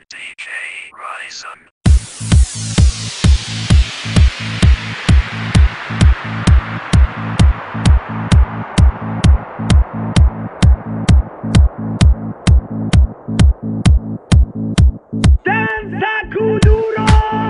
DJ Ryzen. Danza Kuduro!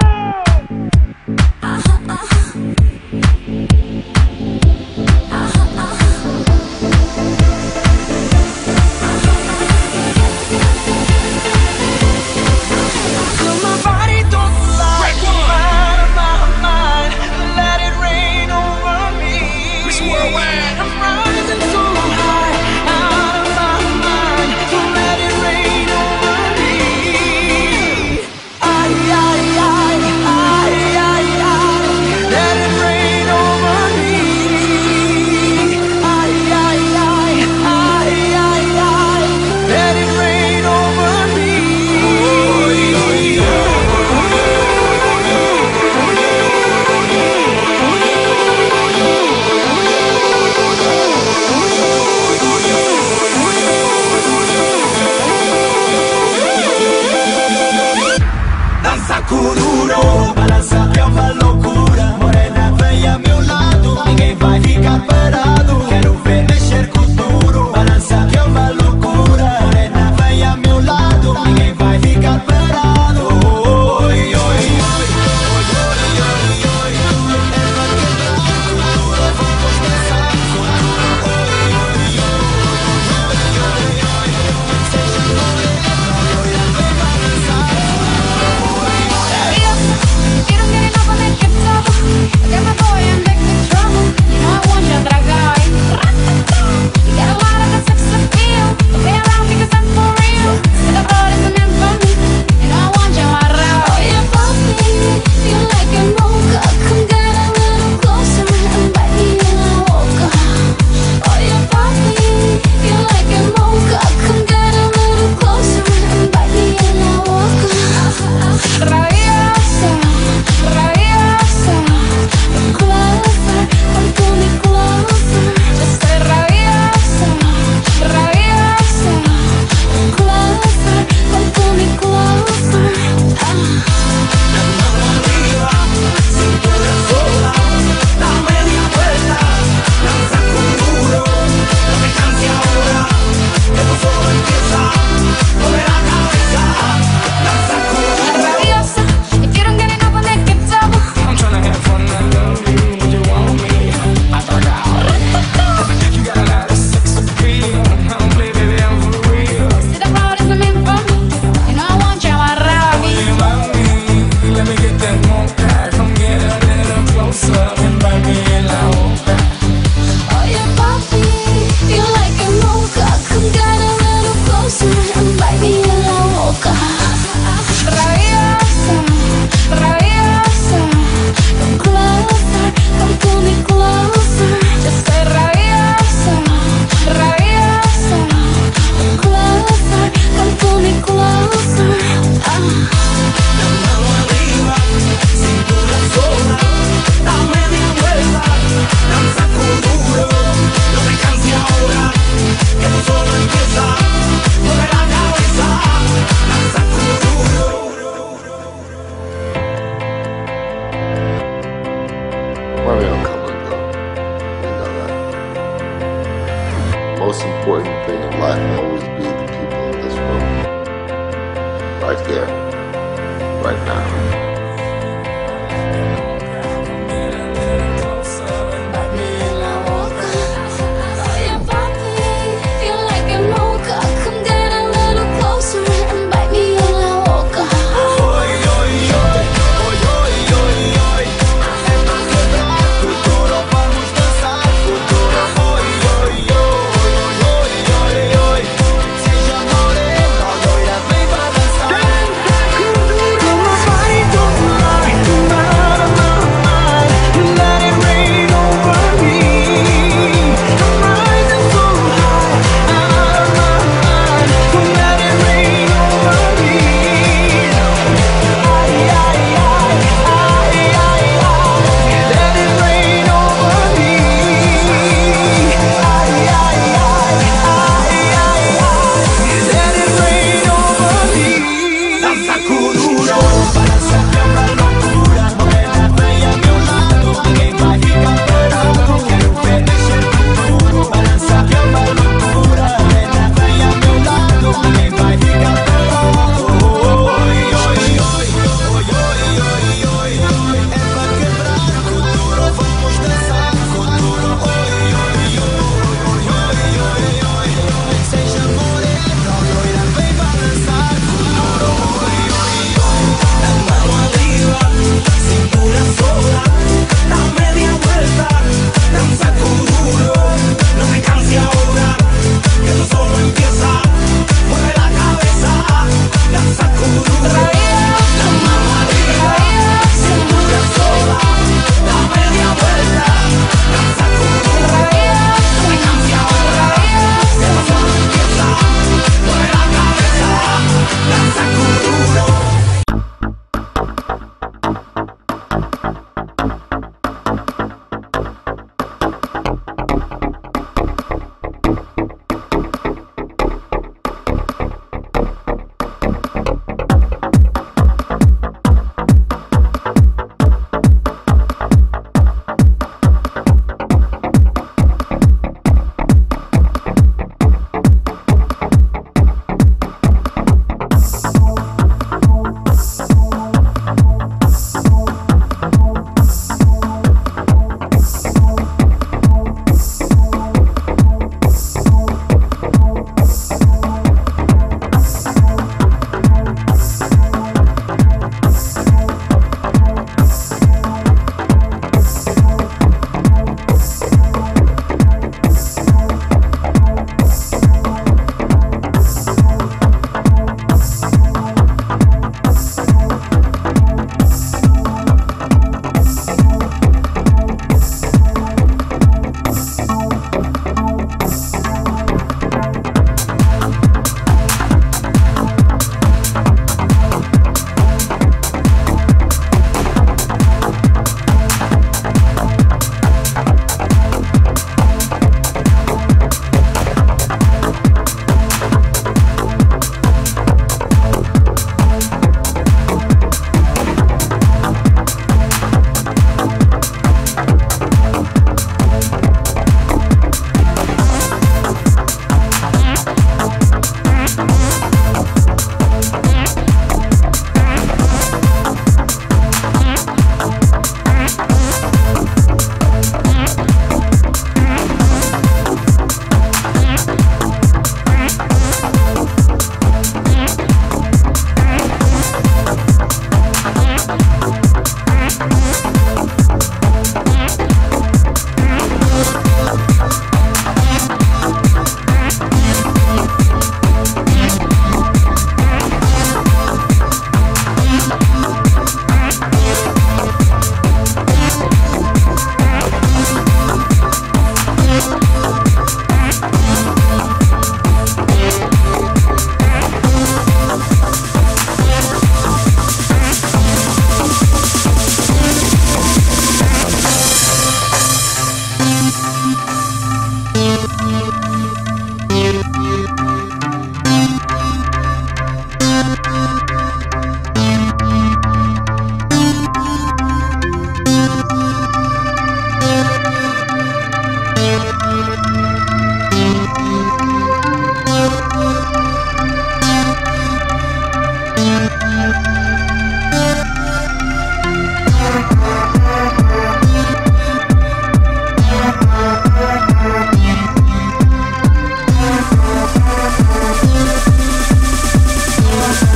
Kuduro, balança que é uma loucura. Morena, vem a meu lado, ninguém vai ficar parado. Quero ver mexer com duro. Balança que é uma loucura. Morena, vem a meu lado, ninguém vai ficar parado. Oi, oi, oi, oi, oi, oi, oi. Ela quebrado, duro, vamos dançar. Oi, oi, oi, oi, oi, oi. Seja morena, loira, vem balançar. You don't get enough of it, get trouble. I got my boy in big trouble. You know I want you, dragay. You got a lot of the sex appeal. Don't be around because I'm for real. See the blood isn't meant for me. You know I want you, around. Oh yeah, puppy, feel like a mocha. Come get a little closer and bite me in la boca. Oh yeah, puppy, feel like a mocha. Come get a little closer and bite me in la boca. Rabiosa, rabiosa, closer, come to me closer. Just say rabiosa, rabiosa, closer, come to me closer. Cintura sola, da media vuelta, danza Kuduro, no te canses ahora, esto solo empieza, mueve la cabeza, danza Kuduro. Rabiosa, if you don't get enough of that, get double. I'm tryna have fun, I love you. Would you want me? I thought you got a lot of sex appeal. I don't play, baby, I'm for real. See the road isn't meant for me. You know I want you, around me. You love me? Let me get that mocha. Come get a little closer and bite me in la boca. Oh yeah, papi, feel like a mocha. Come get a little closer and bite me in la boca. Rabiosa, rabiosa, come closer, come to me closer. Just say rabiosa, rabiosa, come closer, come to me closer. Mano arriba, cintura sola, da media vuelta, danza Kuduro, no te canses ahora, que esto solo empieza, mueve la cabeza, danza Kuduro. Well, we don't come and go. You know that. Most important thing in life will always be the people in this room. Right there. Right now. Oh yeah, papi, feel like a mocha. Come get a little closer and bite me in la boca. Oi, oi, oi, oi, oi, oi, oi. Ela quebrado, Kuduro, vamos dançar. Kuduro, oi, oi, oi, oi, oi, oi. Seja morena, loira, vem balançar. Danza Kuduro!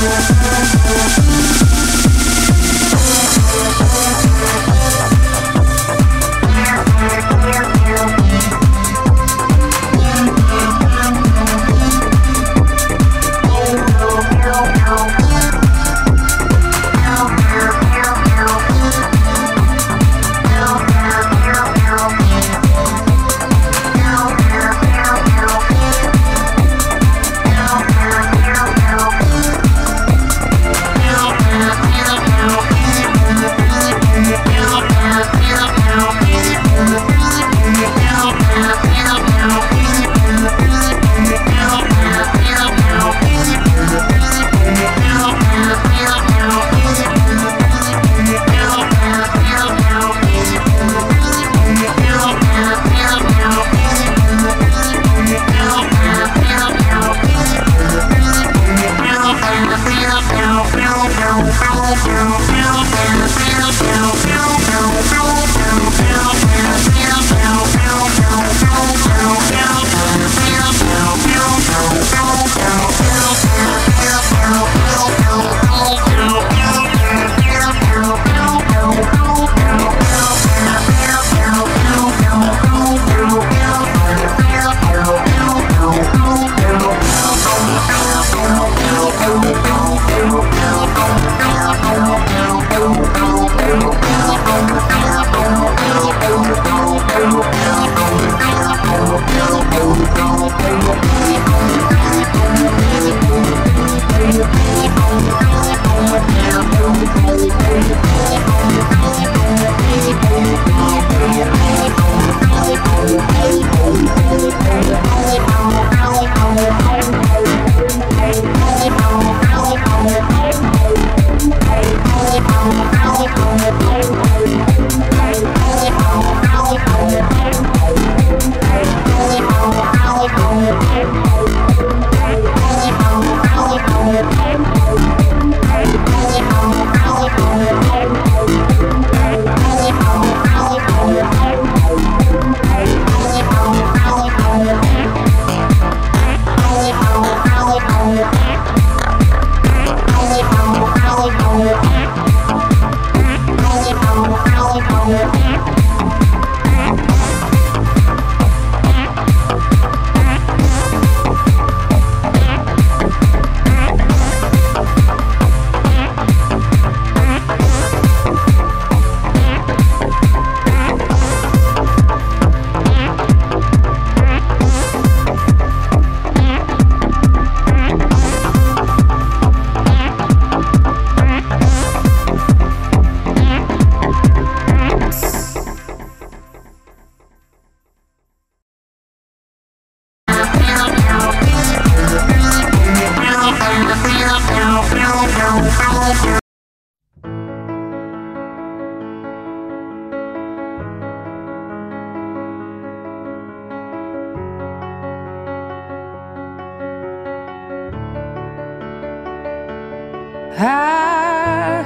I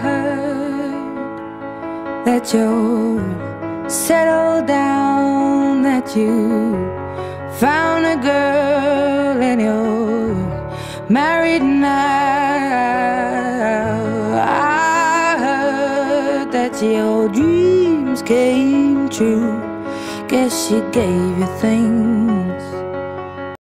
heard that you're settled down, that you found a girl and you're married now. I heard that your dreams came true. Guess she gave you things